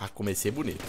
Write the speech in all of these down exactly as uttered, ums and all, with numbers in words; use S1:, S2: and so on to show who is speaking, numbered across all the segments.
S1: Ah, comecei bonito.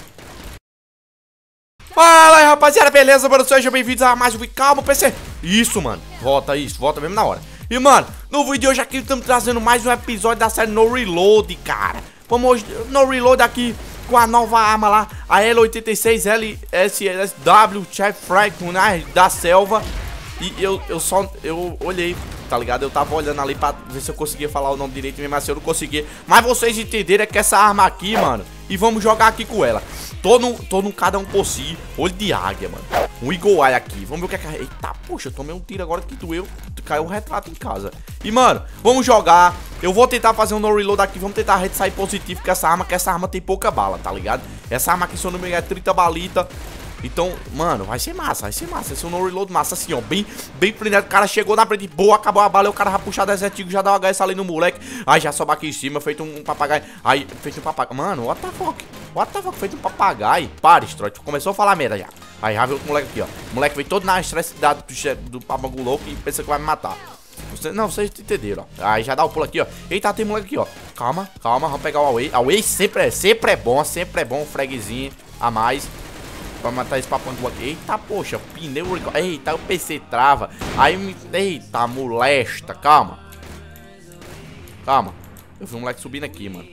S1: Fala aí, rapaziada, beleza, mano? Sejam bem-vindos a mais um vídeo. Calma, P C. Isso, mano. Volta isso, volta mesmo na hora. E, mano, no vídeo de hoje aqui estamos trazendo mais um episódio da série No Reload, cara. Vamos hoje No Reload aqui com a nova arma lá, a L oitenta e seis L S S W Chef Franklin, né, da selva. E eu, eu só, eu olhei, tá ligado? Eu tava olhando ali pra ver se eu conseguia falar o nome direito, mesmo assim eu não consegui. Mas vocês entenderam é que essa arma aqui, mano, e vamos jogar aqui com ela. Tô no, tô no cada um por si, olho de águia, mano. Um Eagle Eye aqui, vamos ver o que é que... Eita, poxa, eu tomei um tiro agora que doeu, caiu um retrato em casa. E, mano, vamos jogar. Eu vou tentar fazer um no reload aqui, vamos tentar a gente sair positivo com essa arma, que essa arma tem pouca bala, tá ligado? Essa arma aqui, se eu não me engano, é trinta balita. Então, mano, vai ser massa, vai ser massa. Esse é um no reload massa assim, ó, bem, bem prendado. O cara chegou na frente, boa, acabou a bala, e o cara vai puxar desertinho, já dá uma H S ali no moleque. Aí já sobe aqui em cima, feito um, um papagaio. Aí, feito um papagaio. Mano, what the fuck? What the fuck? Feito um papagaio. Para, Stroy, começou a falar merda já. Aí já veio outro moleque aqui, ó. O moleque veio todo na estressidade do, do papago louco e pensa que vai me matar. Você, não, vocês entenderam, ó. Aí já dá o pulo aqui, ó. Eita, tem moleque aqui, ó. Calma, calma, vamos pegar o Away. Away sempre é, sempre é bom, sempre é bom, um fragzinho a mais. Pra matar esse papangu aqui. Eita, poxa, pneu. Eita, o P C trava. Aí me. Eita, molesta. Calma. Calma. Eu vi um moleque subindo aqui, mano.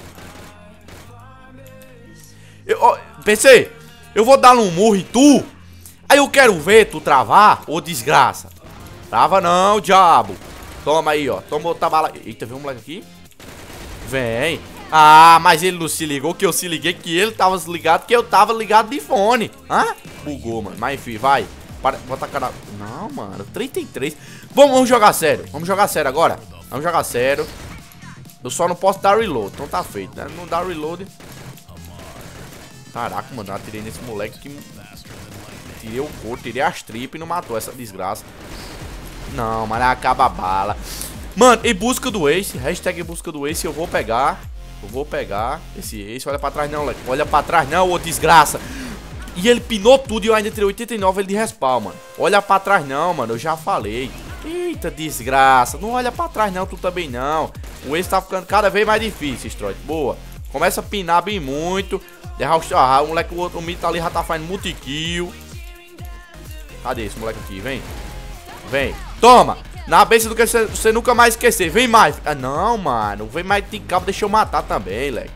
S1: Eu, ó, P C, eu vou dar um murro em tu. Aí eu quero ver tu travar, ô desgraça. Trava não, diabo. Toma aí, ó. Toma outra bala. Eita, viu um moleque aqui? Vem. Ah, mas ele não se ligou que eu se liguei que ele tava ligado que eu tava ligado de fone. Hã? Bugou, mano. Mas enfim, vai. Para, bota a cara. Não, mano. trinta e três. Vamos, vamos jogar sério. Vamos jogar sério agora. Vamos jogar sério. Eu só não posso dar reload. Então tá feito, né? Não dá reload. Caraca, mano. Eu atirei nesse moleque que... Tirei o corpo, tirei as tripas e não matou essa desgraça. Não, mas acaba a bala. Mano, em busca do Ace. Hashtag em busca do Ace. Eu vou pegar... Eu vou pegar esse Ace, olha pra trás não, moleque. Olha pra trás não, ô desgraça. E ele pinou tudo e eu ainda tirei oitenta e nove ele de respawn, mano. Olha pra trás não, mano, eu já falei. Eita, desgraça. Não olha pra trás não, tu também não. O Ace tá ficando cada vez mais difícil, Stroy. Boa. Começa a pinar bem muito. Ah, o moleque, o outro mito ali já tá fazendo multi-kill. Cadê esse moleque aqui? Vem. Vem. Toma. Na bênção do que você, você nunca mais esquecer. Vem mais. Ah, não, mano. Vem mais de cabo. Deixa eu matar também, leque.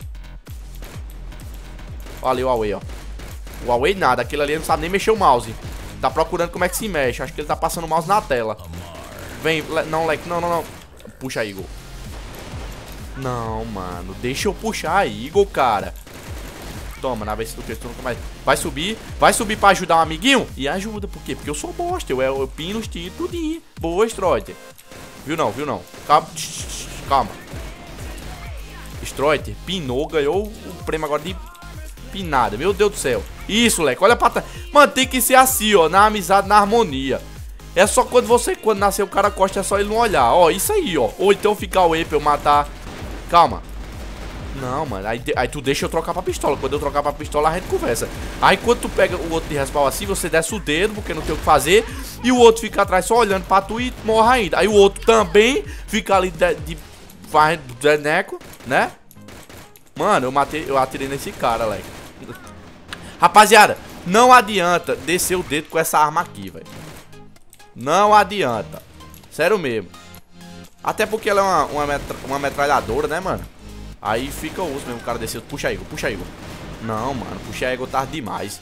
S1: Olha ali o Away, ó. O Away nada. Aquele ali não sabe nem mexer o mouse. Tá procurando como é que se mexe. Acho que ele tá passando o mouse na tela. Vem. Le não, leque. Não, não, não. Puxa aí, Igor. Não, mano. Deixa eu puxar aí, Igor, cara. Toma, na vez do que tu nunca mais. Vai subir, vai subir pra ajudar um amiguinho. E ajuda, por quê? Porque eu sou bosta. Eu, eu pino os tiros, tudinho. Boa, Stroiter. Viu não, viu não. Calma. Calma. Stroiter pinou, ganhou o prêmio agora de pinada. Meu Deus do céu. Isso, leque, olha pra trás. Mano, tem que ser assim, ó. Na amizade, na harmonia. É só quando você, quando nascer o cara costa, é só ele não olhar. Ó, isso aí, ó. Ou então ficar o E pra eu matar. Calma. Não, mano, aí, aí tu deixa eu trocar pra pistola. Quando eu trocar pra pistola, a gente conversa. Aí quando tu pega o outro de respawn assim, você desce o dedo, porque não tem o que fazer. E o outro fica atrás só olhando pra tu e morre ainda. Aí o outro também fica ali de, de, fazendo deneco, né? Mano, eu matei, eu atirei nesse cara, leque. Rapaziada, não adianta descer o dedo com essa arma aqui, velho. Não adianta. Sério mesmo. Até porque ela é uma, uma, metra, uma metralhadora, né, mano? Aí fica o uso mesmo, o cara desceu. Puxa aí, puxa aí. Não, mano, puxa aí, tarde demais.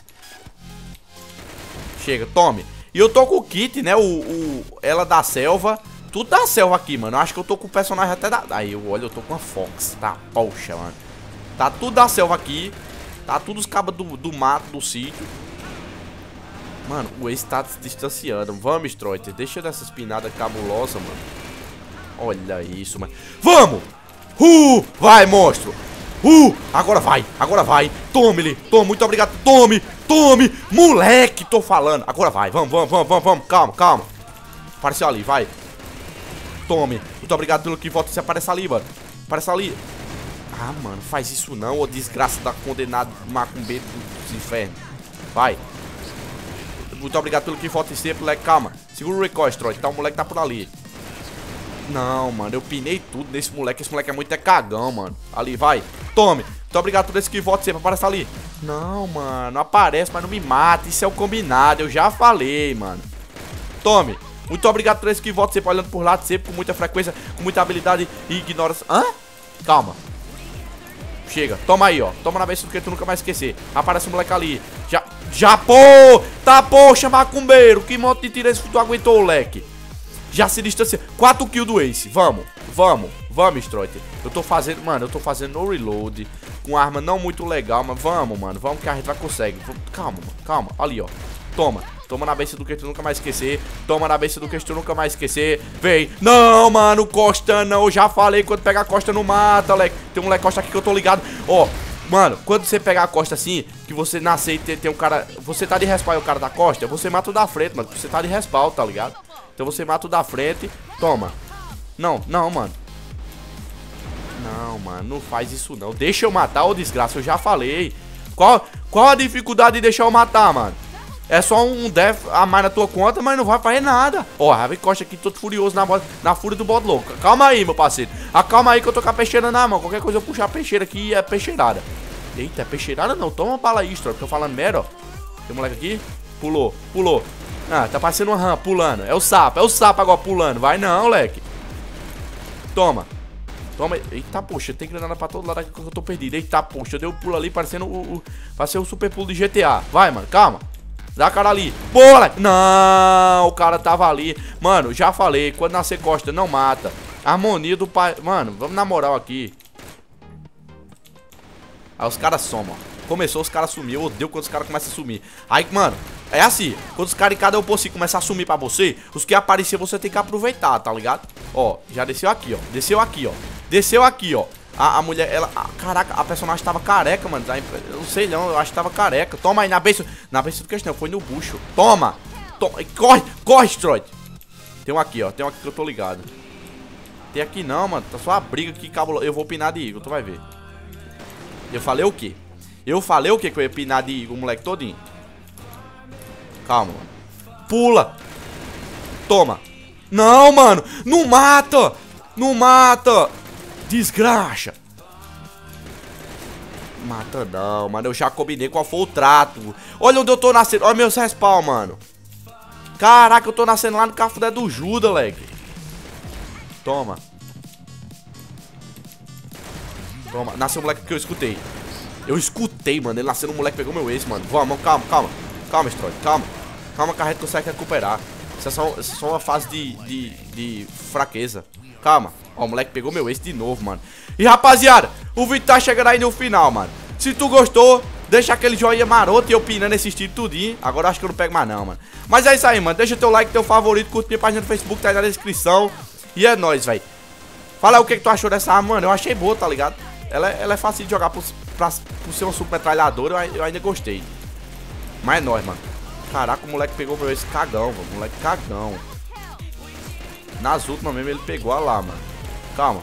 S1: Chega, tome. E eu tô com o kit, né, o, o ela da selva. Tudo da selva aqui, mano. Eu acho que eu tô com o personagem até da... Aí, eu olho, eu tô com a Fox. Tá, poxa, mano. Tá tudo da selva aqui. Tá tudo os cabos do, do mato, do sítio. Mano, o Ace tá se distanciando. Vamos, Stroiter. Deixa dessa espinada cabulosa, mano. Olha isso, mano. Vamos! Uh, vai, monstro. Uh, agora vai, agora vai. Tome ele, tome, muito obrigado. Tome, tome, moleque, tô falando. Agora vai, vamos, vamos, vamos, vamos, vamos. Calma, calma. Apareceu ali, vai. Tome, muito obrigado pelo que volta. Você aparece ali, mano. Aparece ali. Ah, mano, faz isso não, ô desgraça da condenada macumbeiro dos infernos. Vai. Muito obrigado pelo que volta sempre, moleque. Calma, segura o recoil, Stroy. Tá, o moleque tá por ali. Não, mano, eu pinei tudo nesse moleque. Esse moleque é muito é cagão, mano. Ali, vai. Tome. Muito obrigado por esse que voto sempre. Aparece ali. Não, mano, aparece, mas não me mata. Isso é o combinado, eu já falei, mano. Tome. Muito obrigado por esse que voto sempre olhando por lado, sempre com muita frequência, com muita habilidade e ignorância. Hã? Calma. Chega, toma aí, ó. Toma na vez do que tu nunca mais esquecer. Aparece um moleque ali. Já, já, pô. Tá, poxa, macumbeiro. Que monte de tiro esse que tu aguentou, moleque? Já se distancia. quatro kills do Ace. Vamos, vamos, vamos, Stroiter. Eu tô fazendo, mano, eu tô fazendo no reload. Com arma não muito legal, mas vamos, mano. Vamos que a gente vai conseguir. Calma, mano, calma. Ali, ó. Toma. Toma na besta do que tu nunca mais esquecer. Toma na besta do que tu nunca mais esquecer. Vem. Não, mano, Costa não. Eu já falei, quando pegar a Costa não mata, moleque. Tem um moleque Costa aqui que eu tô ligado. Ó, mano, quando você pegar a Costa assim, que você nascer e tem, tem um cara... Você tá de respawn e o cara da Costa, você mata o da frente, mano. Você tá de respawn, tá ligado? Então você mata o da frente. Toma. Não, não, mano. Não, mano, não faz isso não. Deixa eu matar, ô desgraça, eu já falei. Qual, qual a dificuldade de deixar eu matar, mano? É só um death a mais na tua conta, mas não vai fazer nada. Ó, Raven Costa aqui todo furioso na, na fúria do bode louco. Calma aí, meu parceiro. Acalma aí que eu tô com a peixeira na mão. Qualquer coisa eu puxar a peixeira aqui e é peixeirada. Eita, é peixeirada não. Toma uma bala aí, Stroy. Tô falando merda, ó. Tem um moleque aqui. Pulou, pulou. Ah, tá parecendo uma rã pulando. É o sapo, é o sapo agora pulando. Vai não, moleque. Toma. Toma. Eita, poxa, tem granada pra todo lado aqui que eu tô perdido. Eita, poxa, deu um pulo ali parecendo o, o... Parecendo o super pulo de G T A. Vai, mano, calma. Dá a cara ali. Boa, moleque. Não, o cara tava ali. Mano, já falei, quando nascer Costa, não mata. Harmonia do pai. Mano, vamos na moral aqui. Aí os caras somam, ó. Começou, os caras sumiram. Eu odeio quando os caras começam a sumir. Aí, mano, é assim. Quando os caras em cada um por si começam a sumir pra você, os que aparecer você tem que aproveitar, tá ligado? Ó, já desceu aqui, ó. Desceu aqui, ó. Desceu aqui, ó. A, a mulher, ela... A, caraca, a personagem tava careca, mano. Eu não sei não, eu acho que tava careca. Toma aí, na besta... Na besta do questão, foi no bucho. Toma. Toma. Corre, corre, Stroid. Tem um aqui, ó. Tem um aqui que eu tô ligado. Tem aqui não, mano. Tá só a briga aqui, cabulosa. Eu vou pinar de Eagle, tu vai ver. Eu falei o quê? Eu falei o quê que eu ia pinar de Eagle, o moleque todinho. Calma, mano. Pula. Toma. Não, mano. Não mata. Não mata. Desgraça. Mata não, mano. Eu já combinei qual foi o trato. Olha onde eu tô nascendo. Olha meus respawn, mano. Caraca, eu tô nascendo lá no café do Judas, leque. Toma. Toma. Nasceu um moleque que eu escutei. Eu escutei, mano. Ele nasceu um moleque, pegou meu ex, mano. Vamos, calma, calma. Calma, Stroy, calma. Calma que a gente consegue recuperar. Isso é só, isso é só uma fase de, de, de fraqueza. Calma. Ó, o moleque pegou meu ex de novo, mano. E rapaziada, o vídeo tá chegando aí no final, mano. Se tu gostou, deixa aquele joinha maroto e eu pinando esse estilo tudinho. Agora eu acho que eu não pego mais não, mano. Mas é isso aí, mano. Deixa teu like, teu favorito, curte minha página no Facebook, tá aí na descrição. E é nóis, velho. Fala aí o que, que tu achou dessa arma, mano. Eu achei boa, tá ligado? Ela, ela é fácil de jogar por, pra, por ser uma submetralhadora, eu, eu ainda gostei. Mas é nóis, mano. Caraca, o moleque pegou esse cagão, mano. Moleque cagão. Nas últimas mesmo ele pegou, olha lá, mano. Calma.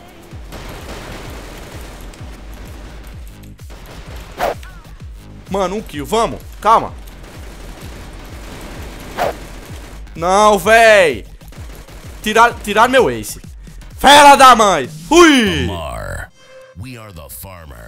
S1: Mano, um kill, vamos. Calma. Não, véi. Tirar, tirar meu ace. Fera da mãe. Ui.
S2: We are the farmer.